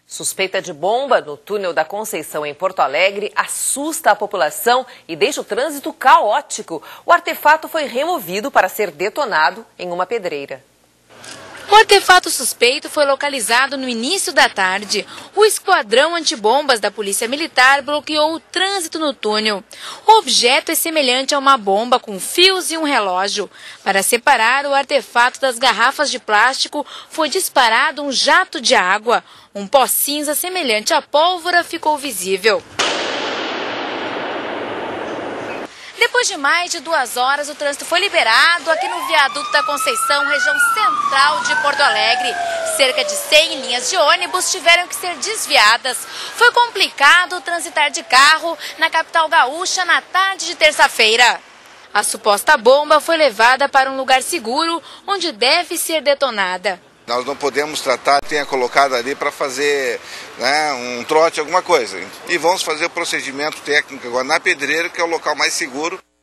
Suspeita de bomba no túnel da Conceição, em Porto Alegre, assusta a população e deixa o trânsito caótico. O artefato foi removido para ser detonado em uma pedreira. O artefato suspeito foi localizado no início da tarde. O esquadrão antibombas da Polícia Militar bloqueou o trânsito no túnel. O objeto é semelhante a uma bomba com fios e um relógio. Para separar o artefato das garrafas de plástico, foi disparado um jato de água. Um pó cinza semelhante à pólvora ficou visível. Depois de mais de 2 horas, o trânsito foi liberado aqui no viaduto da Conceição, região central de Porto Alegre. Cerca de 100 linhas de ônibus tiveram que ser desviadas. Foi complicado transitar de carro na capital gaúcha na tarde de terça-feira. A suposta bomba foi levada para um lugar seguro, onde deve ser detonada. Nós não podemos tratar, tenha colocado ali para fazer um trote, alguma coisa. E vamos fazer o procedimento técnico agora na pedreira, que é o local mais seguro.